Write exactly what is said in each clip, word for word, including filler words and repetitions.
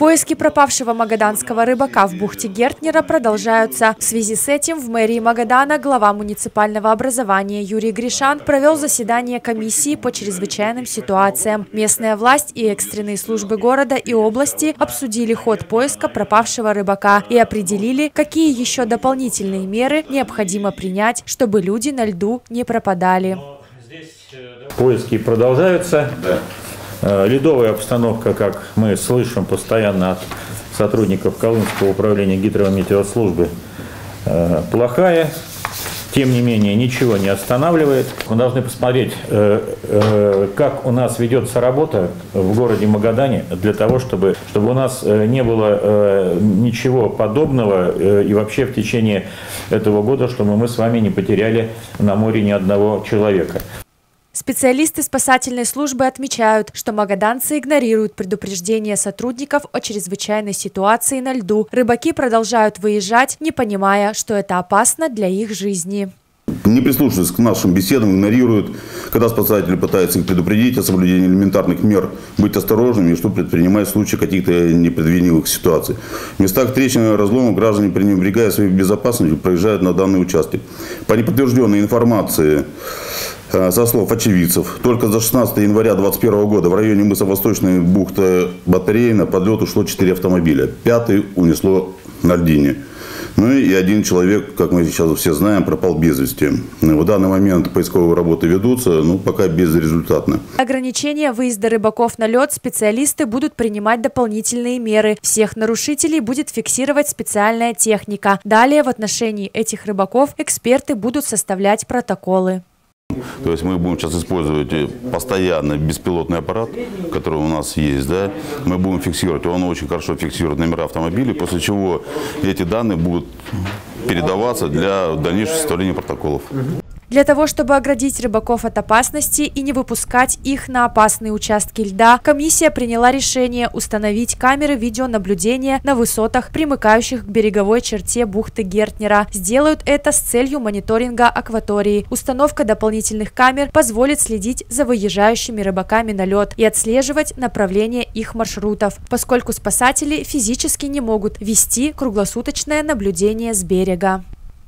Поиски пропавшего магаданского рыбака в бухте Гертнера продолжаются. В связи с этим в мэрии Магадана глава муниципального образования Юрий Гришан провел заседание комиссии по чрезвычайным ситуациям. Местная власть и экстренные службы города и области обсудили ход поиска пропавшего рыбака и определили, какие еще дополнительные меры необходимо принять, чтобы люди на льду не пропадали. Поиски продолжаются. Да. Ледовая обстановка, как мы слышим постоянно от сотрудников Колымского управления гидрометеослужбы, плохая. Тем не менее, ничего не останавливает. Мы должны посмотреть, как у нас ведется работа в городе Магадане, для того, чтобы, чтобы у нас не было ничего подобного и вообще в течение этого года, чтобы мы с вами не потеряли на море ни одного человека. Специалисты спасательной службы отмечают, что магаданцы игнорируют предупреждения сотрудников о чрезвычайной ситуации на льду. Рыбаки продолжают выезжать, не понимая, что это опасно для их жизни. Не прислушиваются к нашим беседам, игнорируют, когда спасатели пытаются их предупредить о соблюдении элементарных мер, быть осторожными и что предпринимать в случае каких-то непредвиденных ситуаций. В местах трещин и разломов граждане, пренебрегая своей безопасностью, проезжают на данный участок. По неподтвержденной информации, со слов очевидцев, только за шестнадцатое января две тысячи двадцать первого года в районе мыса Восточная бухта Батареи на подлет ушло четыре автомобиля. Пятый унесло на льдине. Ну и один человек, как мы сейчас все знаем, пропал без вести. В данный момент поисковые работы ведутся, но пока безрезультатно. Ограничения выезда рыбаков на лед специалисты будут принимать дополнительные меры. Всех нарушителей будет фиксировать специальная техника. Далее в отношении этих рыбаков эксперты будут составлять протоколы. То есть мы будем сейчас использовать постоянно беспилотный аппарат, который у нас есть, да, мы будем фиксировать, он очень хорошо фиксирует номера автомобилей, после чего эти данные будут передаваться для дальнейшего составления протоколов. Для того, чтобы оградить рыбаков от опасности и не выпускать их на опасные участки льда, комиссия приняла решение установить камеры видеонаблюдения на высотах, примыкающих к береговой черте бухты Гертнера. Сделают это с целью мониторинга акватории. Установка дополнительных камер позволит следить за выезжающими рыбаками на лед и отслеживать направление их маршрутов, поскольку спасатели физически не могут вести круглосуточное наблюдение с берега.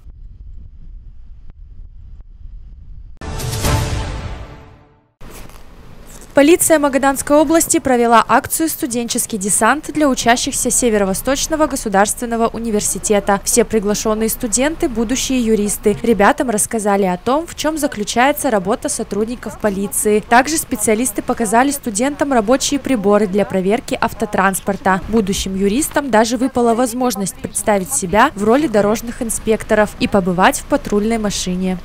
Полиция Магаданской области провела акцию «Студенческий десант» для учащихся Северо-Восточного государственного университета. Все приглашенные студенты – будущие юристы. Ребятам рассказали о том, в чем заключается работа сотрудников полиции. Также специалисты показали студентам рабочие приборы для проверки автотранспорта. Будущим юристам даже выпала возможность представить себя в роли дорожных инспекторов и побывать в патрульной машине.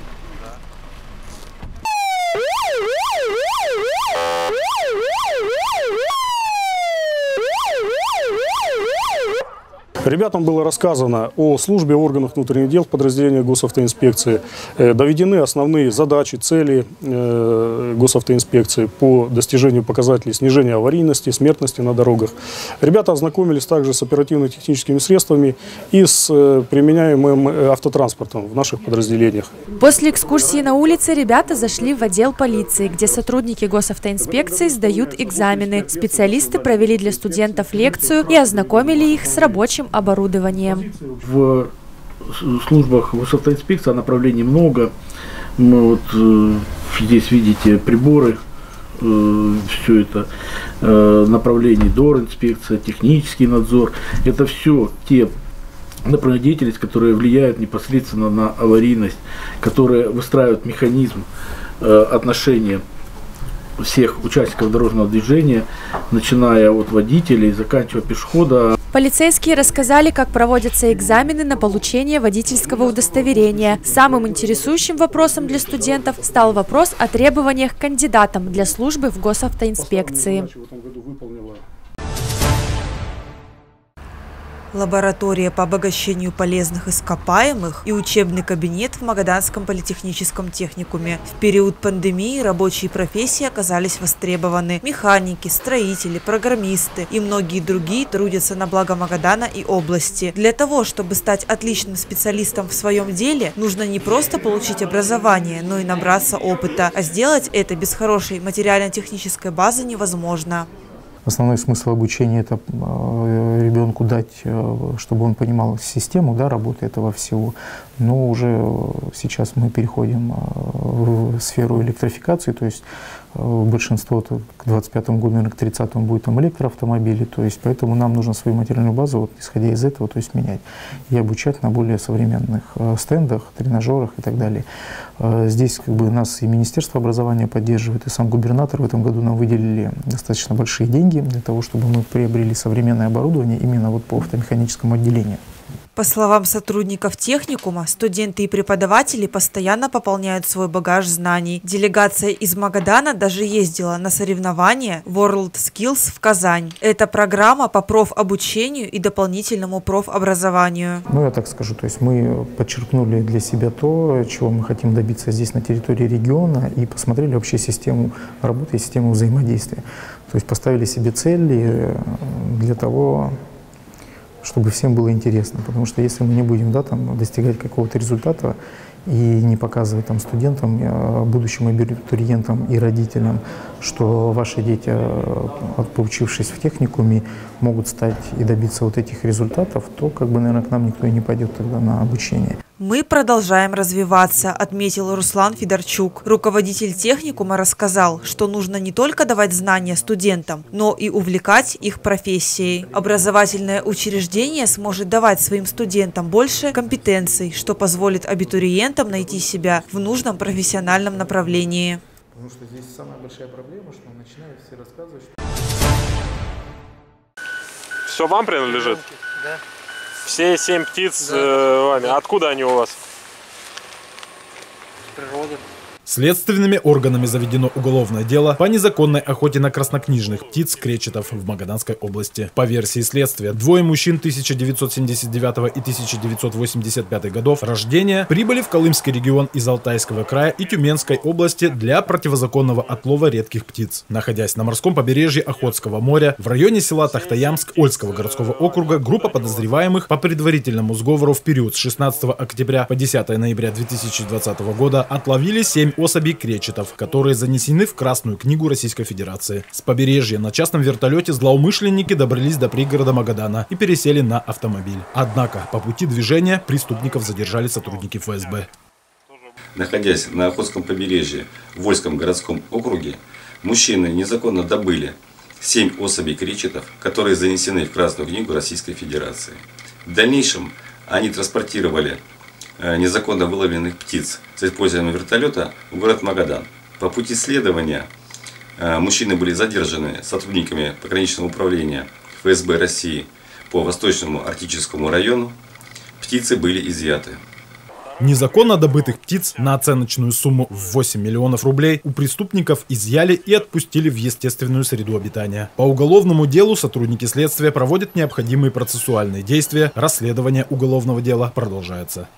Ребятам было рассказано о службе органов внутренних дел в подразделениях госавтоинспекции. Доведены основные задачи, цели госавтоинспекции по достижению показателей снижения аварийности, смертности на дорогах. Ребята ознакомились также с оперативно-техническими средствами и с применяемым автотранспортом в наших подразделениях. После экскурсии на улице ребята зашли в отдел полиции, где сотрудники госавтоинспекции сдают экзамены. Специалисты провели для студентов лекцию и ознакомили их с рабочим оборудованием. В службах госавтоинспекции направлений много. Мы вот э, здесь видите приборы, э, все это э, направление доринспекция, технический надзор. Это все те направления деятельности, которые влияют непосредственно на аварийность, которые выстраивают механизм э, отношения всех участников дорожного движения, начиная от водителей, заканчивая пешехода. Полицейские рассказали, как проводятся экзамены на получение водительского удостоверения. Самым интересующим вопросом для студентов стал вопрос о требованиях к кандидатам для службы в госавтоинспекции. Лаборатория по обогащению полезных ископаемых и учебный кабинет в Магаданском политехническом техникуме. В период пандемии рабочие профессии оказались востребованы. Механики, строители, программисты и многие другие трудятся на благо Магадана и области. Для того, чтобы стать отличным специалистом в своем деле, нужно не просто получить образование, но и набраться опыта. А сделать это без хорошей материально-технической базы невозможно. основной смысл обучения – это ребенку дать, чтобы он понимал систему, да, работы этого всего. Но уже сейчас мы переходим в сферу электрификации, то есть большинство к двадцать пятому году, наверное, к тридцатому будет там электроавтомобили, то есть поэтому нам нужно свою материальную базу, вот, исходя из этого, то есть менять и обучать на более современных стендах, тренажерах и так далее. Здесь как бы нас и Министерство образования поддерживает, и сам губернатор в этом году нам выделили достаточно большие деньги для того, чтобы мы приобрели современное оборудование именно вот по автомеханическому отделению. По словам сотрудников техникума, студенты и преподаватели постоянно пополняют свой багаж знаний. Делегация из Магадана даже ездила на соревнования World Skills в Казань. Это программа по профобучению и дополнительному профобразованию. Ну, я так скажу, то есть мы подчеркнули для себя то, чего мы хотим добиться здесь на территории региона, и посмотрели вообще систему работы и систему взаимодействия. То есть поставили себе цели для того, чтобы всем было интересно, потому что если мы не будем, да, там, достигать какого-то результата и не показывать там, студентам, будущим абитуриентам и родителям, что ваши дети, поучившись в техникуме, могут стать и добиться вот этих результатов, то, как бы, наверное, к нам никто и не пойдет тогда на обучение. Мы продолжаем развиваться, отметил Руслан Федорчук. Руководитель техникума рассказал, что нужно не только давать знания студентам, но и увлекать их профессией. Образовательное учреждение сможет давать своим студентам больше компетенций, что позволит абитуриентам найти себя в нужном профессиональном направлении. Потому что здесь самая большая проблема, что начинают все рассказывать, что... Все вам принадлежит? Да. Все семь птиц да. э, вами. Откуда они у вас? Природа. Следственными органами заведено уголовное дело по незаконной охоте на краснокнижных птиц кречетов в Магаданской области. По версии следствия, двое мужчин тысяча девятьсот семьдесят девятого и тысяча девятьсот восемьдесят пятого годов рождения прибыли в Колымский регион из Алтайского края и Тюменской области для противозаконного отлова редких птиц. Находясь на морском побережье Охотского моря, в районе села Тахтаямск Ольского городского округа, группа подозреваемых по предварительному сговору в период с шестнадцатого октября по десятое ноября две тысячи двадцатого года отловили семь особей кречетов, которые занесены в Красную книгу Российской Федерации. С побережья на частном вертолете злоумышленники добрались до пригорода Магадана и пересели на автомобиль. Однако по пути движения преступников задержали сотрудники эф эс бэ. Находясь на Охотском побережье в Ольском городском округе, мужчины незаконно добыли семь особей кречетов, которые занесены в Красную книгу Российской Федерации. В дальнейшем они транспортировали незаконно выловленных птиц с использованием вертолета в город Магадан. По пути следования мужчины были задержаны сотрудниками пограничного управления эф эс бэ России по Восточному Арктическому району. Птицы были изъяты. Незаконно добытых птиц на оценочную сумму в восемь миллионов рублей у преступников изъяли и отпустили в естественную среду обитания. По уголовному делу сотрудники следствия проводят необходимые процессуальные действия. Расследование уголовного дела продолжается.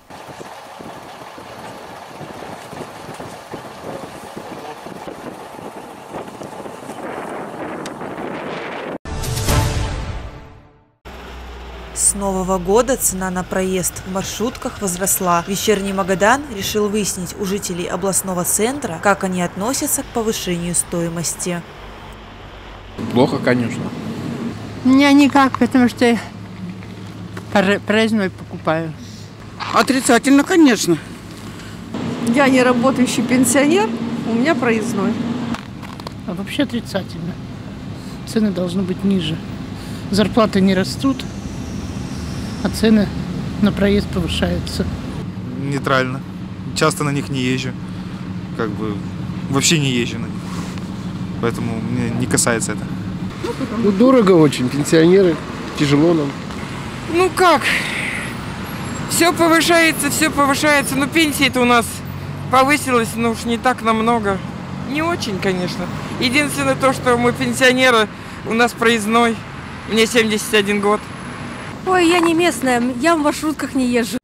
С нового года цена на проезд в маршрутках возросла. Вечерний Магадан решил выяснить у жителей областного центра, как они относятся к повышению стоимости. Плохо, конечно. У меня никак, потому что я проездной покупаю. Отрицательно, конечно. Я не работающий пенсионер, у меня проездной. А вообще отрицательно. Цены должны быть ниже. Зарплаты не растут, а цены на проезд повышаются. Нейтрально. Часто на них не езжу. Как бы вообще не езжу на них. Поэтому мне не касается это. Ну, дорого очень. Пенсионеры. Тяжело нам. Ну как? Все повышается, все повышается. Но пенсия-то у нас повысилась, но уж не так намного. Не очень, конечно. Единственное то, что мы пенсионеры, у нас проездной. Мне семьдесят один год. Ой, я не местная, я в маршрутках не езжу.